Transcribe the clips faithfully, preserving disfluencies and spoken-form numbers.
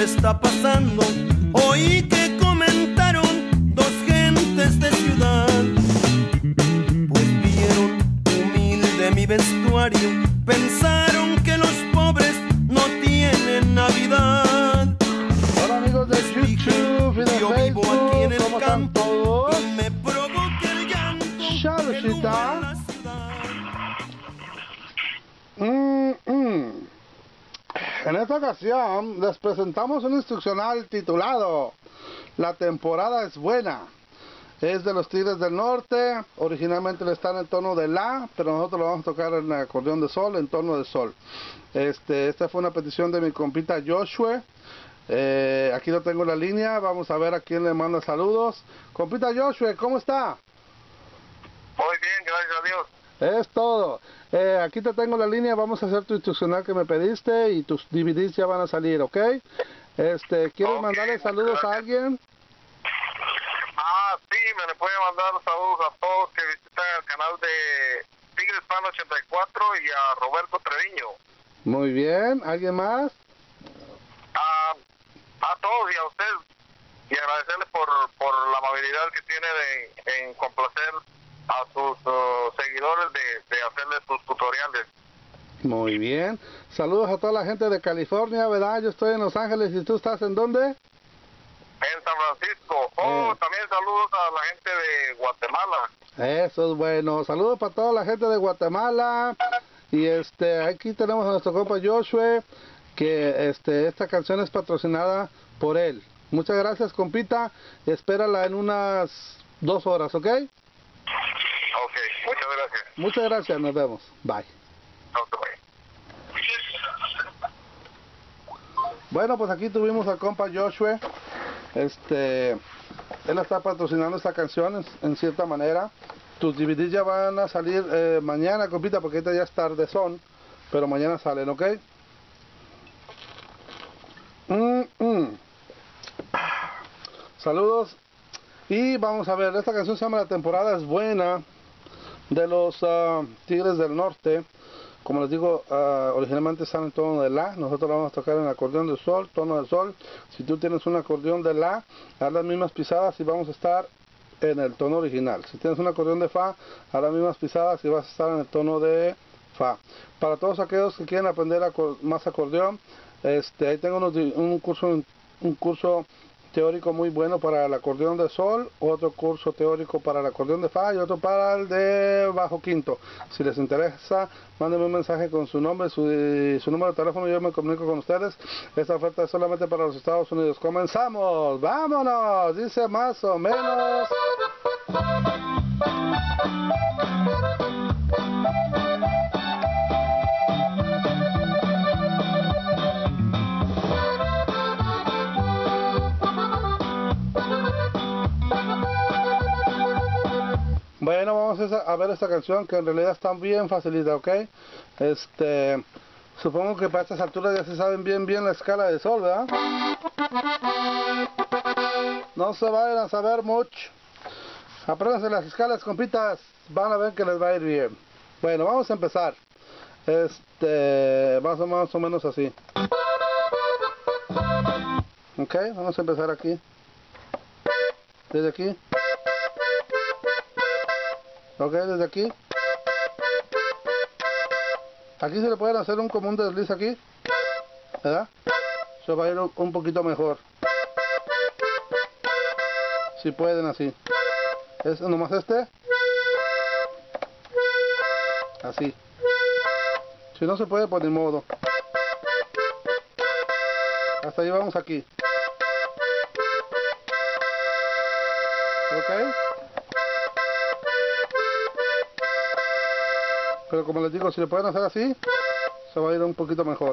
está pasando. Oí que comentaron dos gentes de ciudad, pues vieron humilde mi vestuario, pensaron que los pobres no tienen Navidad. Hola amigos de YouTube y de Yo vivo Facebook, aquí en el ¿cómo están campo todos? y me provoca el llanto Chalucita. el humo en la ciudad. Mm, mm. En esta ocasión les presentamos un instruccional titulado La temporada es buena. Es de los Tigres del Norte. Originalmente le está en el tono de La, pero nosotros lo vamos a tocar en el acordeón de sol, en tono de sol. Este, esta fue una petición de mi compita Joshua. Eh, aquí lo tengo en la línea. Vamos a ver a quién le manda saludos. Compita Joshua, ¿cómo está? Muy bien, gracias a Dios. Es todo. Eh, aquí te tengo la línea, vamos a hacer tu instruccional que me pediste y tus D V Ds ya van a salir, ¿ok? Este, ¿quieres Ok, mandarle saludos gracias. a alguien? Ah, sí, me le puede mandar saludos a todos que visitan el canal de Tigres Fan ochenta y cuatro y a Roberto Treviño. Muy bien, ¿alguien más? A, a todos y a usted. Y agradecerle por, por la amabilidad que tiene de, en complacer a sus uh, seguidores de, de hacerles sus tutoriales. Muy bien. Saludos a toda la gente de California, ¿verdad? Yo estoy en Los Ángeles y tú estás ¿en dónde? En San Francisco. Oh, Eh. también saludos a la gente de Guatemala. Eso es bueno. Saludos para toda la gente de Guatemala. Y este, aquí tenemos a nuestro compa Joshua, que este, esta canción es patrocinada por él. Muchas gracias, compita. Espérala en unas dos horas, ¿ok? Ok, muchas gracias. Muchas gracias, nos vemos. Bye. Ok, bye. Bueno, pues aquí tuvimos al compa Joshua. Este, él está patrocinando esta canción en, en cierta manera. Tus D V Ds ya van a salir eh, mañana, compita, porque ahorita ya es tardezón, pero mañana salen, ¿ok? Mm, mm. Saludos. Y vamos a ver, esta canción se llama La temporada es buena, de los uh, Tigres del Norte. Como les digo, uh, originalmente están en tono de La. Nosotros la vamos a tocar en acordeón de sol, tono de sol. Si tú tienes un acordeón de La, haz las mismas pisadas y vamos a estar en el tono original. Si tienes un acordeón de Fa, haz las mismas pisadas y vas a estar en el tono de Fa. Para todos aquellos que quieren aprender acor más acordeón, este, ahí tengo unos, un curso un curso teórico muy bueno para el acordeón de sol, otro curso teórico para el acordeón de Fa y otro para el de bajo quinto. Si les interesa, mándenme un mensaje con su nombre, su, su número de teléfono y yo me comunico con ustedes. Esta oferta es solamente para los Estados Unidos. ¡Comenzamos! ¡Vámonos! Dice más o menos... Bueno, vamos a ver esta canción que en realidad está bien facilita, ¿ok? Este, supongo que para estas alturas ya se saben bien bien la escala de sol, ¿verdad? No se vayan a saber mucho. Apréndanse las escalas, compitas, van a ver que les va a ir bien. Bueno, vamos a empezar. Este, más o, más o menos así. Ok, vamos a empezar aquí. Desde aquí. Ok, desde aquí. Aquí se le pueden hacer un común desliz aquí, ¿verdad? Se va a ir un poquito mejor. Si pueden así. Es nomás este. Así. Si no se puede, pues ni modo. Hasta ahí vamos aquí. Ok. Pero como les digo, si le pueden hacer así, se va a ir un poquito mejor.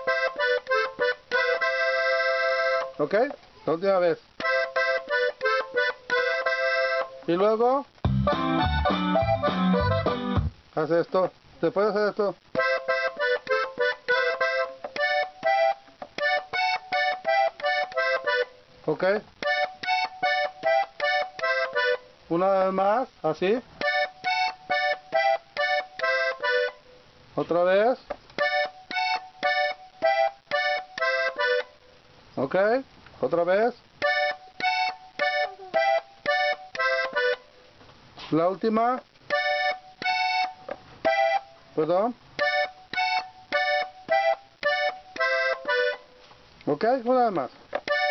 ¿Ok? La última vez. Y luego... hace esto. ¿Se puede hacer esto? ¿Ok? Una vez más, así. Otra vez. Ok, otra vez. La última. Perdón. Ok, una vez más.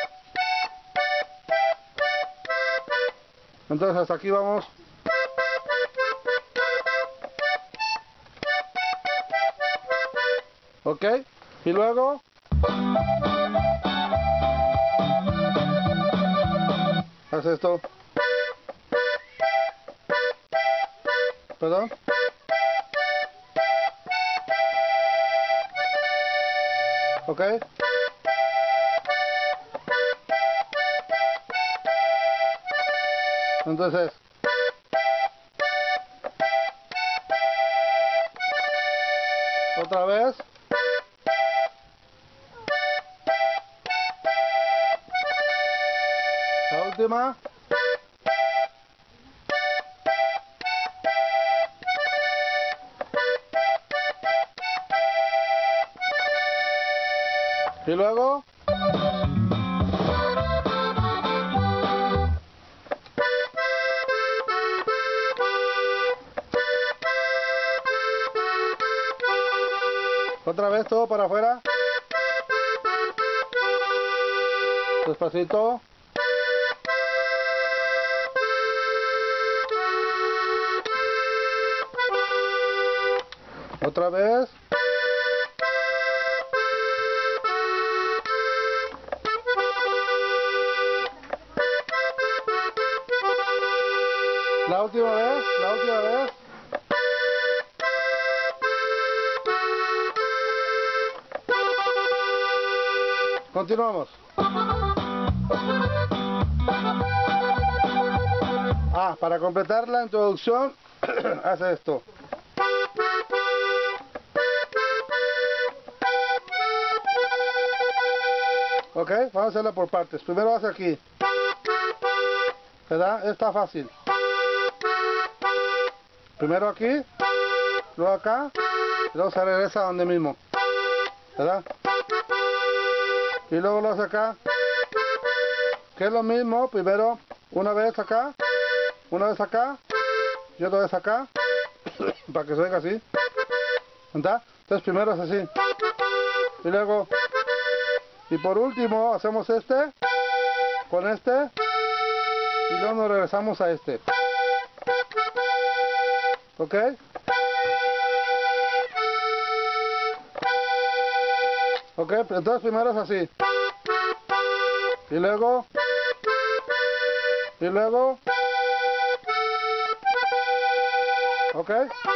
Entonces hasta aquí vamos. Ok, y luego haz esto. Perdón. Ok. Entonces otra vez. La última. Y luego otra vez todo para afuera. Despacito. Otra vez. La última vez, la última vez. Continuamos. Ah, para completar la introducción, hace esto. Ok, vamos a hacerla por partes. Primero hace aquí. ¿Verdad? Está fácil. Primero aquí, luego acá, y luego se regresa a donde mismo. ¿Verdad? Y luego lo hace acá. Que es lo mismo, primero una vez acá, una vez acá, y otra vez acá, para que se oiga así. ¿Verdad? Entonces primero es así. Y luego, y por último hacemos este, con este, y luego nos regresamos a este. ¿Ok? Ok, entonces primero es así. Y luego, y luego, ok.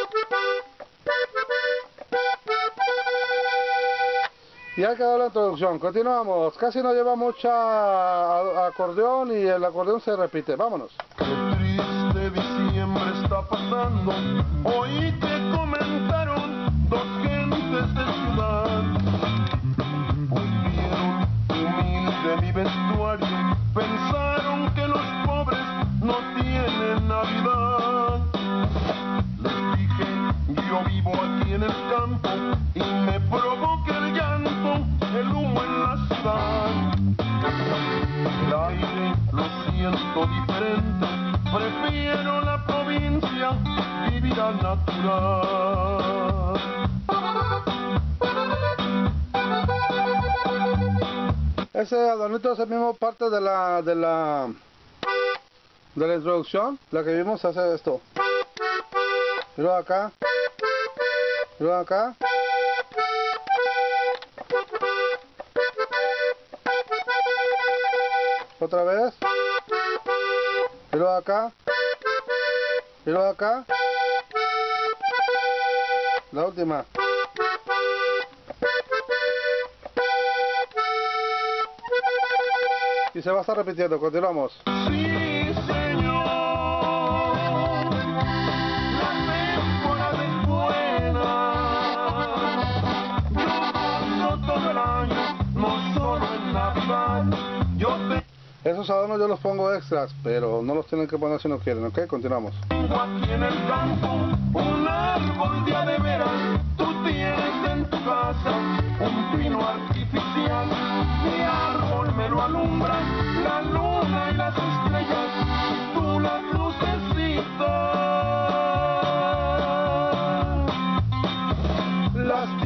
Y ha quedado la introducción. Continuamos. Casi no lleva mucha acordeón y el acordeón se repite. Vámonos. Qué triste diciembre está pasando. Oí que comentaron dos gentes de ciudad. Pues vieron humilde mi vestuario. Pensaron que los pobres no tienen Navidad. Les dije, yo vivo aquí en el campo y me provoca el llanto, el humo en la ciudad. El aire lo siento diferente, prefiero la provincia, vivir al natural. Ese adornito es el mismo parte de la de la de la introducción, la que vimos hace esto. Y luego acá, y luego acá. Otra vez. Y luego acá. Y luego acá. La última. Y se va a estar repitiendo. Continuamos. Sí, señor, la temporada es buena. Yo gozo todo el año, no solo en Navidad. Yo te Esos adornos yo los pongo extras, pero no los tienen que poner si no quieren, ¿ok? Continuamos. tengo aquí en el campo un árbol de a de veras. Tú tienes en tu casa un pino artificial. Mi árbol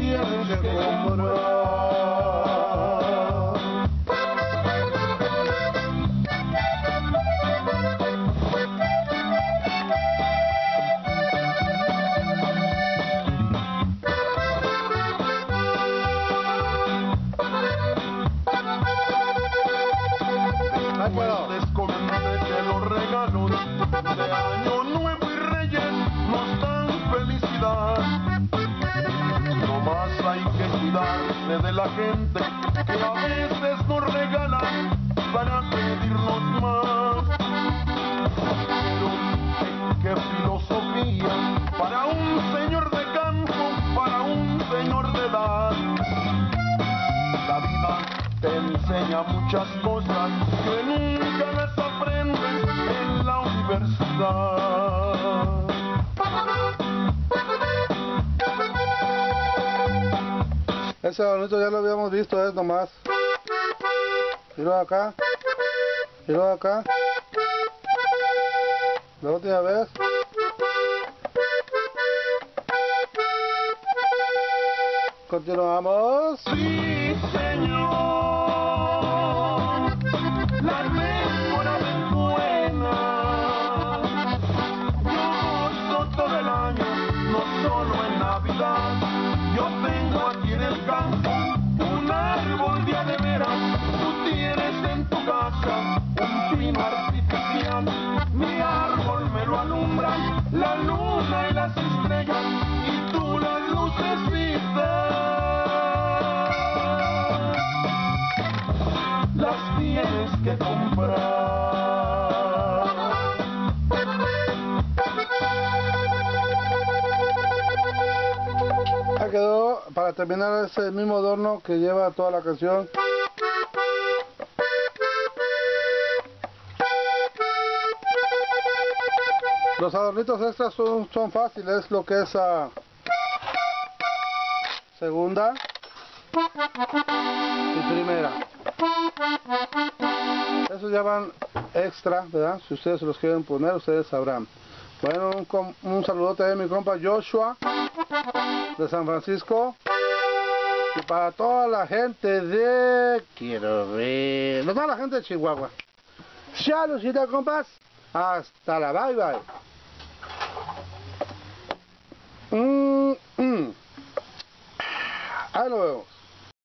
tienes que comprar. Puedes comer que los regalos de Año Nuevo y Reyes nos dan felicidad. No más hay que cuidarse de la gente que a veces nos regalan para pedirnos más. Pero qué filosofía para un señor de campo, para un señor de edad. La vida te enseña muchas cosas que nunca las aprendes en la universidad. Ese bonito ya lo habíamos visto, es nomás. Miro acá. Miro acá. La última vez. Continuamos. Sí, señor, la temporada es buena. Yo gozo todo el año, no solo en Navidad. Yo tengo aquí en el campo un árbol de de veras. Tú tienes en tu casa un pino artificial. Mi árbol me lo alumbran la luna y las estrellas, y tú las lucecitas las tienes que comprar. Ya quedó para terminar ese mismo adorno que lleva toda la canción. Los adornitos extras son, son fáciles, lo que es uh, segunda y primera. Esos ya van extra, ¿verdad? Si ustedes se los quieren poner, ustedes sabrán. Bueno, un, un saludote a mi compa Joshua de San Francisco. Y para toda la gente de... Quiero ver... Toda la gente de Chihuahua. Saludcita, compas. Hasta la bye bye. Mm, mm. Ahí lo vemos.